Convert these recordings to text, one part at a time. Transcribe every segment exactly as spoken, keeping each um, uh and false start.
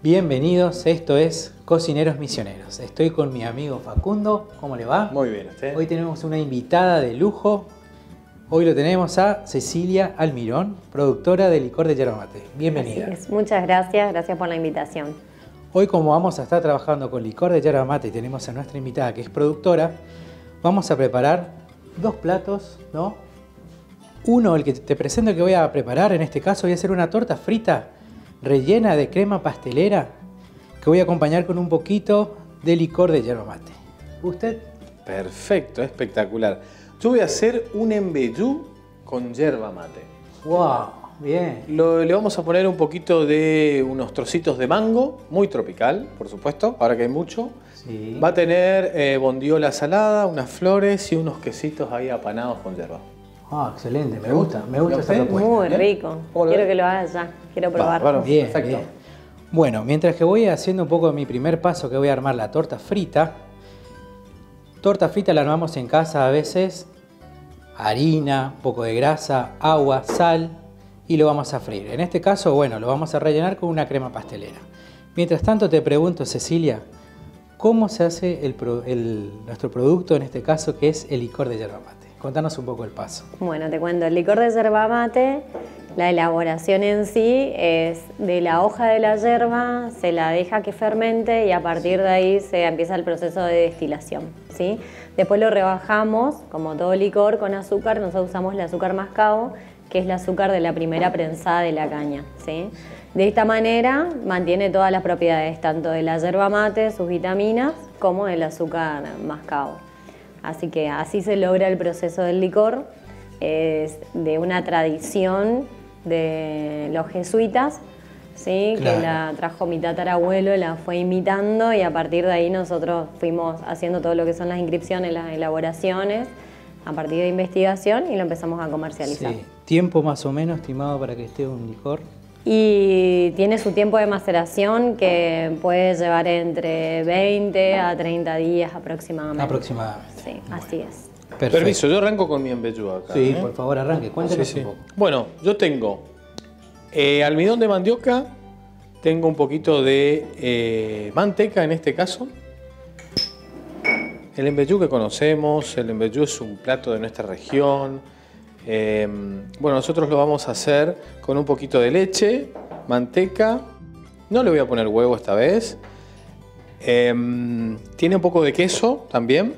Bienvenidos, esto es Cocineros Misioneros. Estoy con mi amigo Facundo, ¿cómo le va? Muy bien, ¿usted? Hoy tenemos una invitada de lujo. Hoy lo tenemos a Cecilia Almirón, productora de licor de yerba mate. Bienvenida. Así es. Muchas gracias, gracias por la invitación. Hoy, como vamos a estar trabajando con licor de yerba mate y tenemos a nuestra invitada que es productora, vamos a preparar dos platos, ¿no? Uno, el que te presento, el que voy a preparar, en este caso voy a hacer una torta frita rellena de crema pastelera que voy a acompañar con un poquito de licor de yerba mate. ¿Usted? Perfecto, espectacular. Yo voy a hacer un embellú con yerba mate. ¡Wow! Bien. Lo, le vamos a poner un poquito de unos trocitos de mango, muy tropical, por supuesto, ahora que hay mucho. Sí. Va a tener eh, bondiola salada, unas flores y unos quesitos ahí apanados con yerba. Ah, excelente, me gusta, me gusta ¿Y esa usted? propuesta. Muy ¿Bien? rico. ¿Cómo lo Quiero ve? que lo hagas ya. Quiero probar. Bárbaro. Bien, Perfecto. bien. Bueno, mientras que voy haciendo un poco de mi primer paso, que voy a armar la torta frita. Torta frita la armamos en casa a veces, harina, un poco de grasa, agua, sal y lo vamos a freír. En este caso, bueno, lo vamos a rellenar con una crema pastelera. Mientras tanto te pregunto, Cecilia, ¿cómo se hace el, pro- el- nuestro producto, en este caso, que es el licor de yerba mate? Contanos un poco el paso. Bueno, te cuento. El licor de yerba mate, la elaboración en sí es de la hoja de la yerba, se la deja que fermente y a partir de ahí se empieza el proceso de destilación, ¿sí? Después lo rebajamos, como todo licor, con azúcar. Nosotros usamos el azúcar mascabo, que es el azúcar de la primera prensada de la caña, ¿sí? De esta manera mantiene todas las propiedades, tanto de la yerba mate, sus vitaminas, como del azúcar mascabo. Así que así se logra el proceso del licor. Es de una tradición de los jesuitas, ¿sí? Claro. Que la trajo mi tatarabuelo, la fue imitando y a partir de ahí nosotros fuimos haciendo todo lo que son las inscripciones, las elaboraciones, a partir de investigación y lo empezamos a comercializar. Sí. ¿Tiempo más o menos estimado para que esté un licor? Y tiene su tiempo de maceración que puede llevar entre veinte a treinta días aproximadamente. Aproximadamente. Sí, así es. Perfecto. Permiso, yo arranco con mi embellú acá. Sí, ¿eh? por favor, arranque. Cuéntanos Sí, sí. un poco. Bueno, yo tengo eh, almidón de mandioca, tengo un poquito de eh, manteca en este caso. El embellú que conocemos, el embellú es un plato de nuestra región. Eh, bueno, nosotros lo vamos a hacer con un poquito de leche, manteca. No le voy a poner huevo esta vez. Eh, tiene un poco de queso también.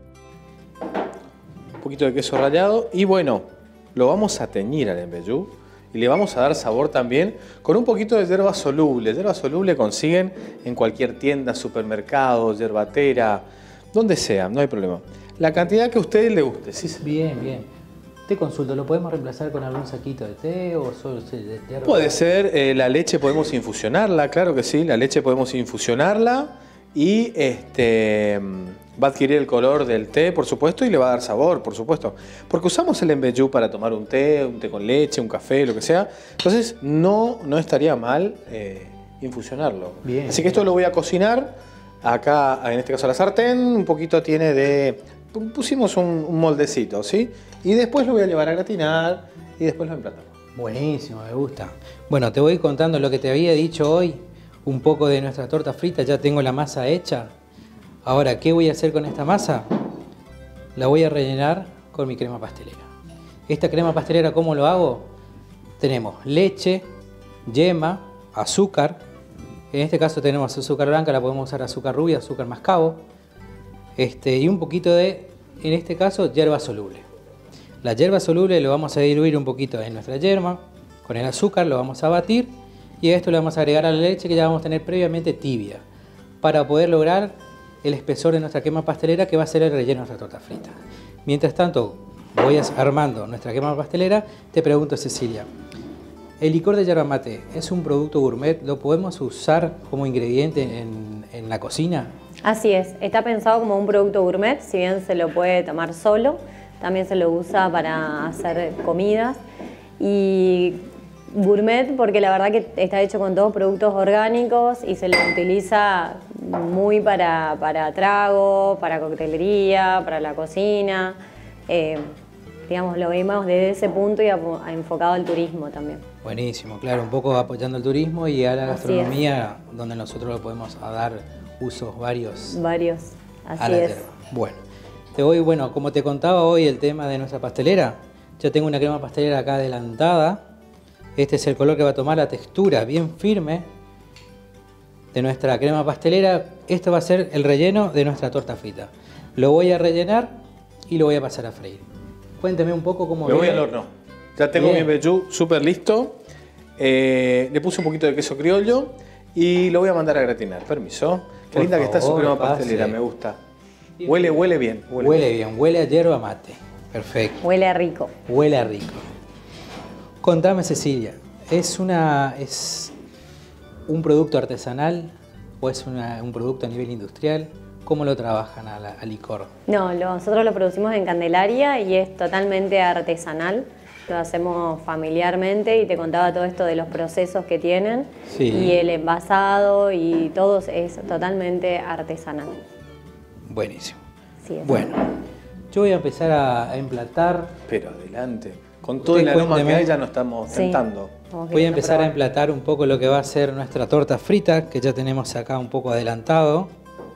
Un poquito de queso rallado. Y bueno, lo vamos a teñir al embellú. Y le vamos a dar sabor también con un poquito de yerba soluble. Yerba soluble consiguen en cualquier tienda, supermercado, yerbatera, donde sea, no hay problema. La cantidad que a ustedes les guste. ¿Sí? Bien, bien. Te consulto, ¿lo podemos reemplazar con algún saquito de té o solo de té? Puede ser, eh, la leche podemos infusionarla, claro que sí, la leche podemos infusionarla y este, va a adquirir el color del té, por supuesto, y le va a dar sabor, por supuesto. Porque usamos el embellú para tomar un té, un té con leche, un café, lo que sea. Entonces no, no estaría mal eh, infusionarlo. Bien, Así que bien. esto lo voy a cocinar acá, en este caso a la sartén, un poquito tiene de... Pusimos un, un moldecito, ¿sí? Y después lo voy a llevar a gratinar y después lo emplatamos. Buenísimo, me gusta. Bueno, te voy contando lo que te había dicho hoy, un poco de nuestra torta frita. Ya tengo la masa hecha. Ahora, ¿qué voy a hacer con esta masa? La voy a rellenar con mi crema pastelera. Esta crema pastelera, ¿cómo lo hago? Tenemos leche, yema, azúcar. En este caso tenemos azúcar blanca, la podemos usar azúcar rubia, azúcar mascabo. Este, y un poquito de, en este caso, hierba soluble. La hierba soluble lo vamos a diluir un poquito en nuestra yerba, con el azúcar lo vamos a batir y a esto le vamos a agregar a la leche que ya vamos a tener previamente tibia para poder lograr el espesor de nuestra crema pastelera que va a ser el relleno de nuestra torta frita. Mientras tanto, voy armando nuestra crema pastelera, te pregunto, Cecilia, ¿el licor de yerba mate es un producto gourmet? ¿Lo podemos usar como ingrediente en, en la cocina? Así es, está pensado como un producto gourmet, si bien se lo puede tomar solo, también se lo usa para hacer comidas. Y gourmet porque la verdad que está hecho con todos productos orgánicos y se lo utiliza muy para, para trago, para coctelería, para la cocina. Eh, digamos, lo vimos desde ese punto y a, a enfocado al turismo también. Buenísimo, claro, un poco apoyando el turismo y a la Así gastronomía, donde nosotros le podemos dar usos varios Varios, a así la es. yerba. Bueno, te voy, bueno, como te contaba hoy el tema de nuestra pastelera, ya tengo una crema pastelera acá adelantada. Este es el color que va a tomar, la textura bien firme de nuestra crema pastelera. Esto va a ser el relleno de nuestra torta frita. Lo voy a rellenar y lo voy a pasar a freír. Cuénteme un poco cómo Me voy viene. al horno. Ya tengo Bien. mi mbejú súper listo. Eh, le puse un poquito de queso criollo y lo voy a mandar a gratinar. Permiso. Qué Por linda que está su favor, crema pase. pastelera, me gusta. Huele, huele bien. Huele, Huele bien. bien, huele a yerba mate. Perfecto. Huele rico. Huele a rico. Contame, Cecilia, ¿es, una, es un producto artesanal o es una- un producto a nivel industrial? ¿Cómo lo trabajan al, al licor? No, lo- nosotros lo producimos en Candelaria y es totalmente artesanal. Lo hacemos familiarmente y te contaba todo esto de los procesos que tienen. Sí. Y el envasado y todo es totalmente artesanal. Buenísimo. Sí, es. Bueno, yo voy a empezar a, a emplatar. Pero adelante. Con todo Usted el aroma cuénteme. que hay ya nos estamos Sí. tentando. Estamos Voy a queriendo empezar a probar. emplatar un poco lo que va a ser nuestra torta frita, que ya tenemos acá un poco adelantado.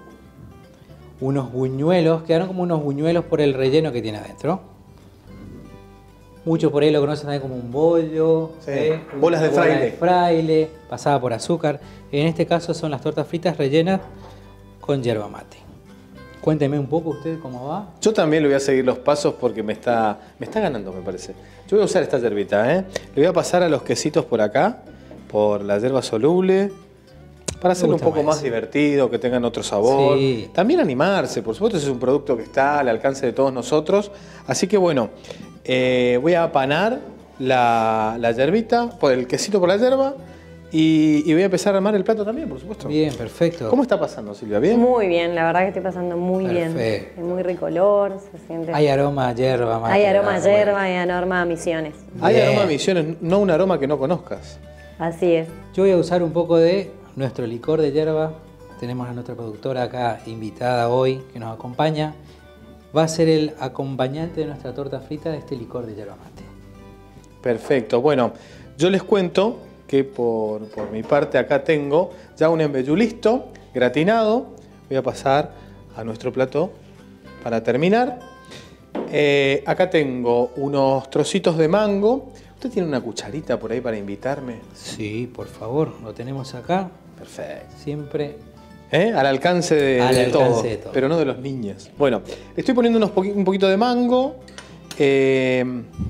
Unos buñuelos, quedaron como unos buñuelos por el relleno que tiene adentro. Muchos por ahí lo conocen también como un bollo, Sí, ¿eh? bolas de Una bola fraile. fraile, pasada por azúcar. En este caso son las tortas fritas rellenas con yerba mate. Cuénteme un poco usted cómo va. Yo también le voy a seguir los pasos porque me está, me está ganando, me parece. Yo voy a usar esta yerbita, ¿eh? Le voy a pasar a los quesitos por acá, por la yerba soluble, para hacerlo un gusta poco más. más divertido, que tengan otro sabor. Sí. También animarse, por supuesto, ese es un producto que está al alcance de todos nosotros. Así que bueno, eh, voy a apanar la, la yerbita, por el quesito por la yerba, y, y voy a empezar a armar el plato también, por supuesto. Bien, perfecto. ¿Cómo está pasando, Silvia? ¿Bien? Muy bien, la verdad que estoy pasando muy bien. Perfecto. Es muy rico olor, se siente. Hay aroma a yerba mate. Hay aroma a ah, bueno. yerba y aroma a misiones. Hay Bien. aroma a misiones, no un aroma que no conozcas. Así es. Yo voy a usar un poco de nuestro licor de yerba. Tenemos a nuestra productora acá invitada hoy que nos acompaña. Va a ser el acompañante de nuestra torta frita de este licor de yerba mate. Perfecto. Bueno, yo les cuento que por, por mi parte acá tengo ya un embellú listo, gratinado. Voy a pasar a nuestro plato para terminar. Eh, acá tengo unos trocitos de mango. ¿Usted tiene una cucharita por ahí para invitarme? Sí, por favor, lo tenemos acá. Perfecto. Siempre. ¿Eh? Al alcance de, Al de alcance todo, de todo. pero no de los niños. Bueno, le estoy poniendo unos poqui- un poquito de mango. Eh,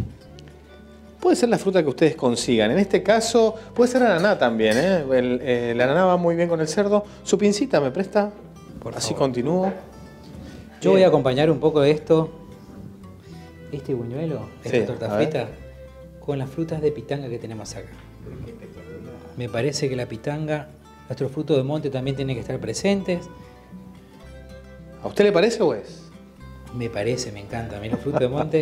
puede ser la fruta que ustedes consigan. En este caso, puede ser ananá también. ¿eh? El, eh, el ananá va muy bien con el cerdo. ¿Su pincita me presta? Por Así favor. continúo. Yo Bien. voy a acompañar un poco de esto, este buñuelo, esta Sí, torta a ver. frita, con las frutas de pitanga que tenemos acá. Me parece que la pitanga, nuestros frutos de monte también tienen que estar presentes. ¿A usted le parece o es? Me parece, me encanta. A mí los frutos de monte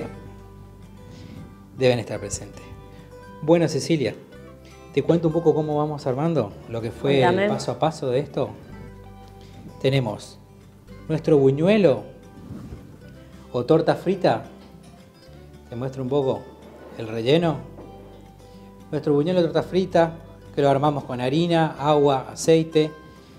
deben estar presentes. Bueno, Cecilia, te cuento un poco cómo vamos armando lo que fue Cuéntame. el paso a paso de esto. Tenemos nuestro buñuelo o torta frita. Te muestro un poco el relleno. Nuestro buñuelo de torta frita, que lo armamos con harina, agua, aceite.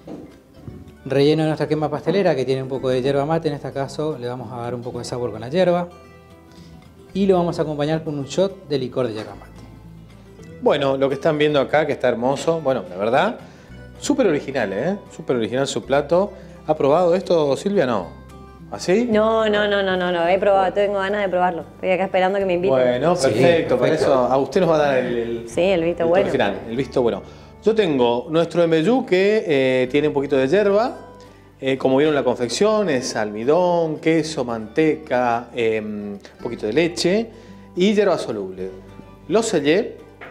Relleno de nuestra crema pastelera, que tiene un poco de yerba mate. En este caso le vamos a dar un poco de sabor con la yerba. Y lo vamos a acompañar con un shot de licor de yerba mate. Bueno, lo que están viendo acá, que está hermoso. Bueno, la verdad, súper original, ¿eh? Súper original su plato. ¿Ha probado esto, Silvia? No. ¿Así? No, no, no, no, no, lo he probado, tengo ganas de probarlo. Estoy acá esperando que me inviten. Bueno, Sí, perfecto. Para perfecto. eso a usted nos va a dar el, el- Sí, el visto el bueno. toque final, el visto bueno. Yo tengo nuestro embellú que eh, tiene un poquito de yerba. Eh, como vieron la confección, es almidón, queso, manteca, eh, un poquito de leche y yerba soluble. Lo sellé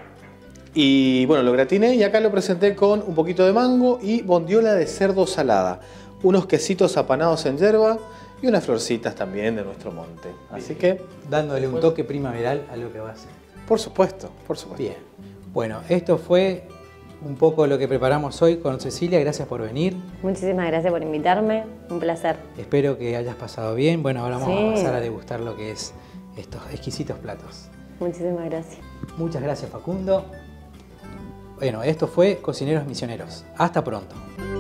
y bueno, lo gratiné y acá lo presenté con un poquito de mango y bondiola de cerdo salada. Unos quesitos apanados en yerba y unas florcitas también de nuestro monte. Así que, Dándole un toque primaveral a lo que va a ser. por supuesto, por supuesto. Bien. Bueno, esto fue un poco lo que preparamos hoy con Cecilia. Gracias por venir. Muchísimas gracias por invitarme, un placer. Espero que hayas pasado bien. Bueno, ahora vamos Sí. a pasar a degustar lo que es estos exquisitos platos. Muchísimas gracias. Muchas gracias, Facundo. Bueno, esto fue Cocineros Misioneros. Hasta pronto.